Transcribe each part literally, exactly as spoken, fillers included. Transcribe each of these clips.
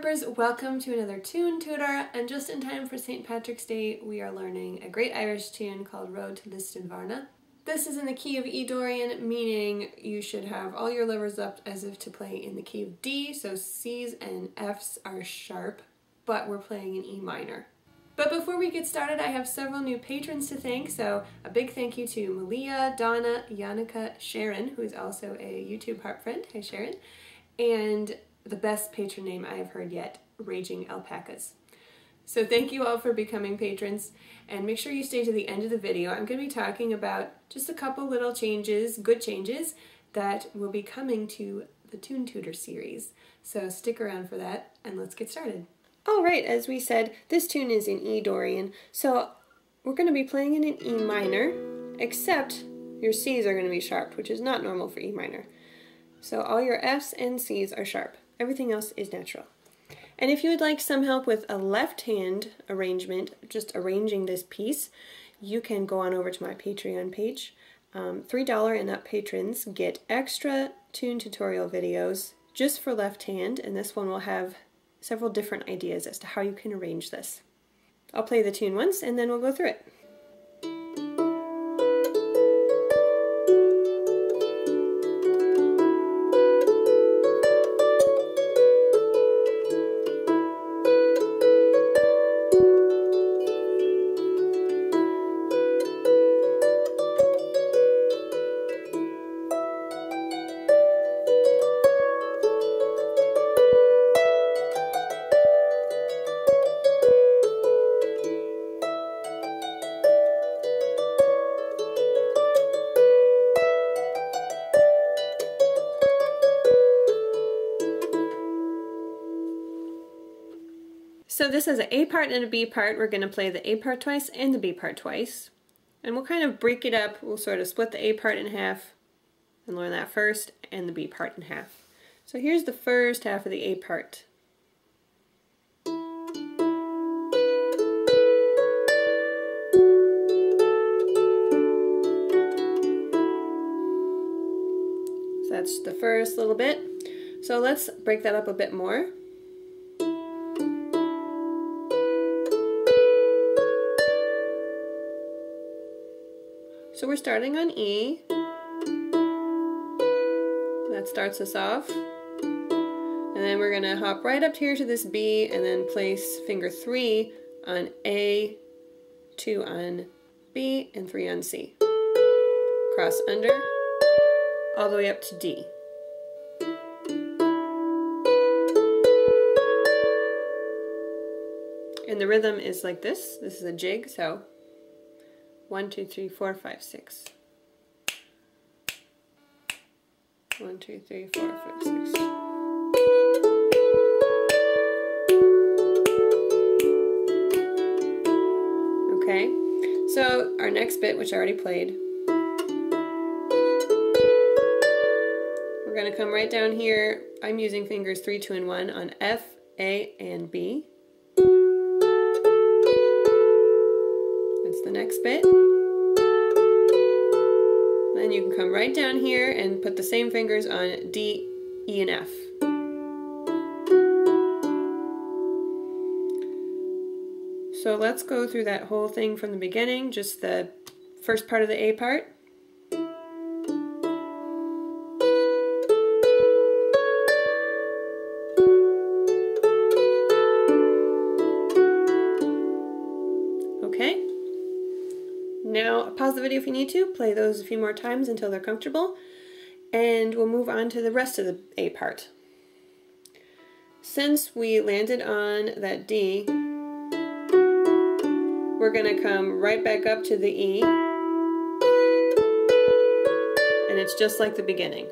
Harpers, welcome to another Tune Tutor, and just in time for Saint Patrick's Day we are learning a great Irish tune called Road to Lisdoonvarna. This is in the key of E Dorian, meaning you should have all your levers up as if to play in the key of D, so C's and F's are sharp, but we're playing in E minor. But before we get started, I have several new patrons to thank, so a big thank you to Malia, Donna, Yannicka, Sharon, who is also a YouTube harp friend, hi Sharon, and the best patron name I have heard yet, Raging Alpacas. So thank you all for becoming patrons, and make sure you stay to the end of the video. I'm going to be talking about just a couple little changes, good changes, that will be coming to the Tune Tutor series. So stick around for that, and let's get started. Alright, as we said, this tune is in E Dorian, so we're going to be playing it in E minor, except your C's are going to be sharp, which is not normal for E minor. So all your F's and C's are sharp. Everything else is natural. And if you would like some help with a left hand arrangement, just arranging this piece, you can go on over to my Patreon page. Um, three dollars and up patrons get extra tune tutorial videos just for left hand, and this one will have several different ideas as to how you can arrange this. I'll play the tune once and then we'll go through it. So this is an A part and a B part. We're going to play the A part twice and the B part twice. And we'll kind of break it up. We'll sort of split the A part in half and learn that first, and the B part in half. So here's the first half of the A part. So that's the first little bit. So let's break that up a bit more. So we're starting on E, that starts us off, and then we're going to hop right up here to this B and then place finger three on A, two on B, and three on C. Cross under, all the way up to D. And the rhythm is like this. This is a jig, so One, two, three, four, five, six. One, two, three, four, five, six. Okay, so our next bit, which I already played, we're going to come right down here. I'm using fingers three, two, and one on F, A, and B. That's the next bit. Then you can come right down here and put the same fingers on D, E, and F. So let's go through that whole thing from the beginning, just the first part of the A part. Okay. Now, pause the video if you need to, play those a few more times until they're comfortable, and we'll move on to the rest of the A part. Since we landed on that D, we're going to come right back up to the E, and it's just like the beginning.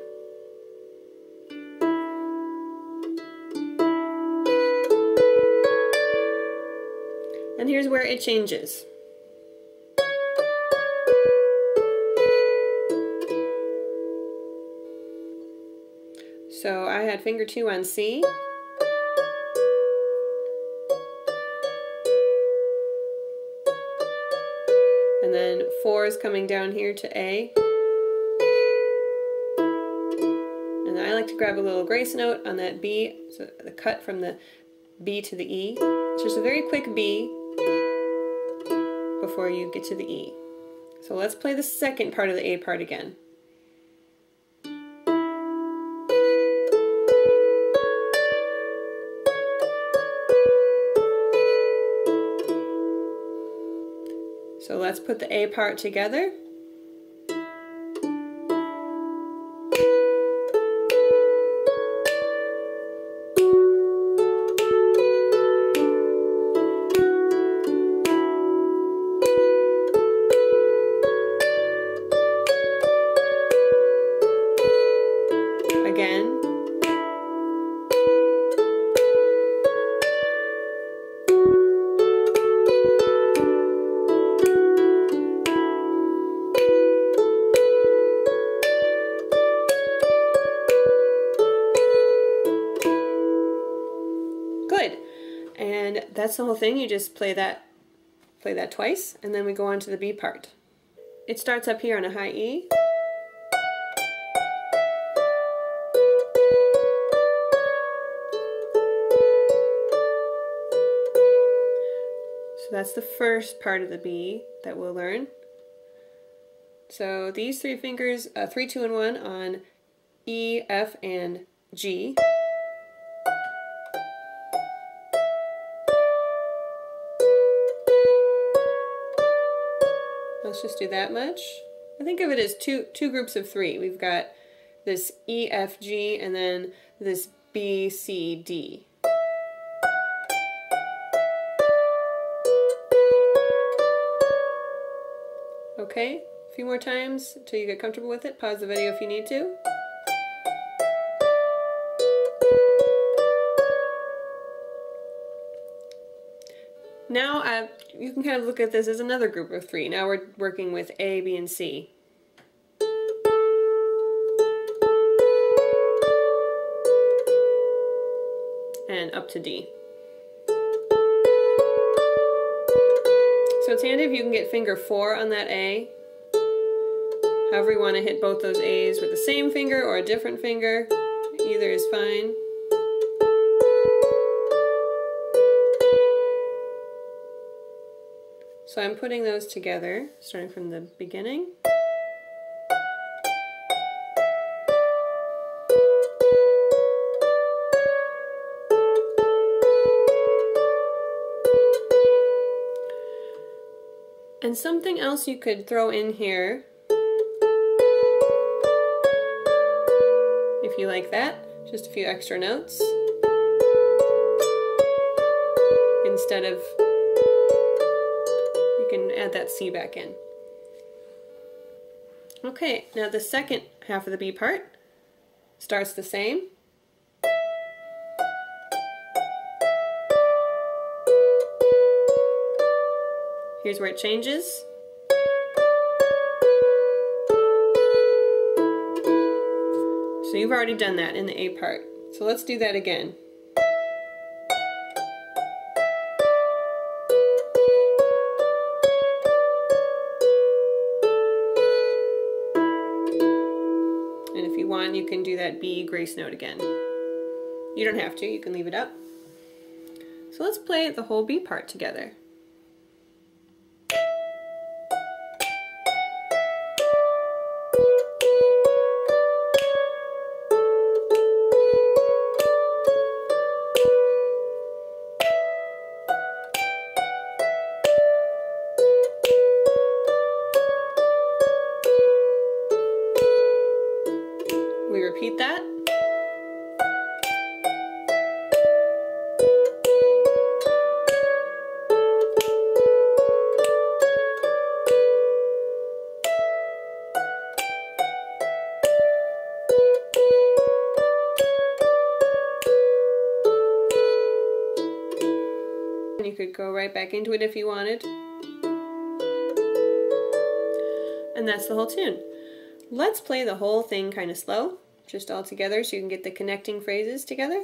And here's where it changes. So I had finger two on C, and then four is coming down here to A, and then I like to grab a little grace note on that B, so the cut from the B to the E. It's just a very quick B before you get to the E. So let's play the second part of the A part again. So let's put the A part together. Again. Good. And that's the whole thing. You just play that play that twice, and then we go on to the B part. It starts up here on a high E. So that's the first part of the B that we'll learn. So these three fingers, uh, three, two, and one on E, F, and G. Let's just do that much. I think of it as two two groups of three. We've got this E, F, G, and then this B, C, D. Okay, a few more times until you get comfortable with it. Pause the video if you need to. Now uh, you can kind of look at this as another group of three. Now we're working with A, B, and C. And up to D. So it's handy if you can get finger four on that A. However you want to hit both those A's with the same finger or a different finger. Either is fine. So I'm putting those together, starting from the beginning. And something else you could throw in here, if you like that, just a few extra notes, instead of, you can add that C back in. Okay, now the second half of the B part starts the same. Here's where it changes. So you've already done that in the A part. So let's do that again. And if you want, you can do that B grace note again. You don't have to, you can leave it up. So let's play the whole B part together. We repeat that. And you could go right back into it if you wanted. And that's the whole tune. Let's play the whole thing kind of slow, just all together so you can get the connecting phrases together.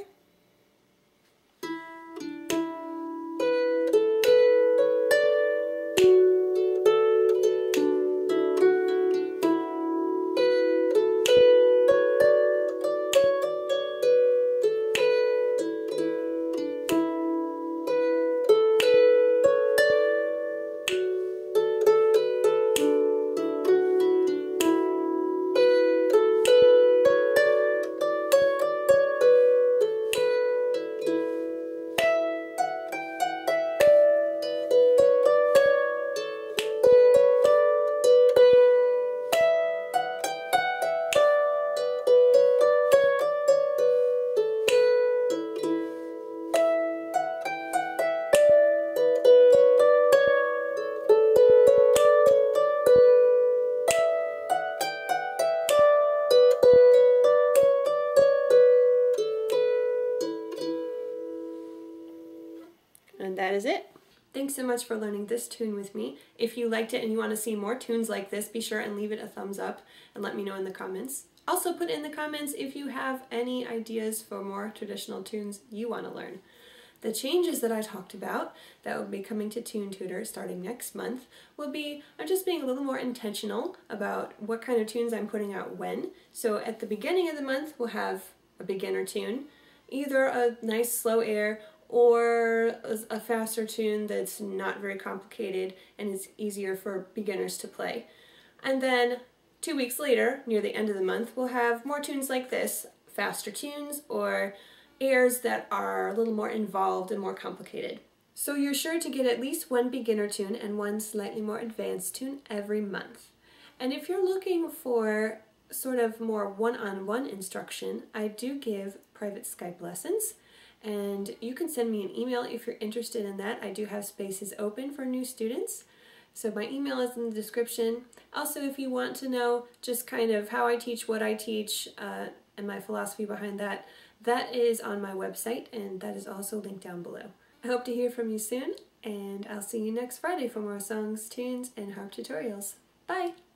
that is it. Thanks so much for learning this tune with me. If you liked it and you want to see more tunes like this, be sure and leave it a thumbs up and let me know in the comments. Also put in the comments if you have any ideas for more traditional tunes you want to learn. The changes that I talked about that will be coming to Tune Tutor starting next month will be I'm just being a little more intentional about what kind of tunes I'm putting out when. So at the beginning of the month we'll have a beginner tune, either a nice slow air or a faster tune that's not very complicated and is easier for beginners to play. And then two weeks later, near the end of the month, we'll have more tunes like this, faster tunes or airs that are a little more involved and more complicated. So you're sure to get at least one beginner tune and one slightly more advanced tune every month. And if you're looking for sort of more one-on-one instruction, I do give private Skype lessons, and you can send me an email if you're interested in that. I do have spaces open for new students. So my email is in the description. Also, if you want to know just kind of how I teach, what I teach, uh, and my philosophy behind that, that is on my website, and that is also linked down below. I hope to hear from you soon, and I'll see you next Friday for more songs, tunes, and harp tutorials. Bye!